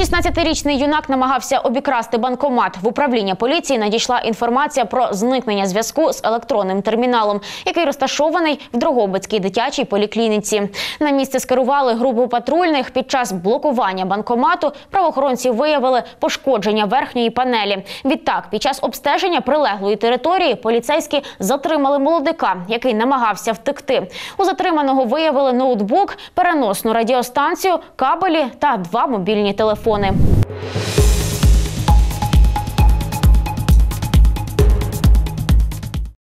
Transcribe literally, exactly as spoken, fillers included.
шістнадцятирічний юнак намагався обікрасти банкомат. В управління поліції надійшла інформація про зникнення зв'язку з електронним терміналом, який розташований в Дрогобицькій дитячій поліклініці. На місце скерували групу патрульних. Під час блокування банкомату правоохоронці виявили пошкодження верхньої панелі. Відтак, під час обстеження прилеглої території поліцейські затримали молодика, який намагався втекти. У затриманого виявили ноутбук, переносну радіостанцію, кабелі та два мобільні телефони.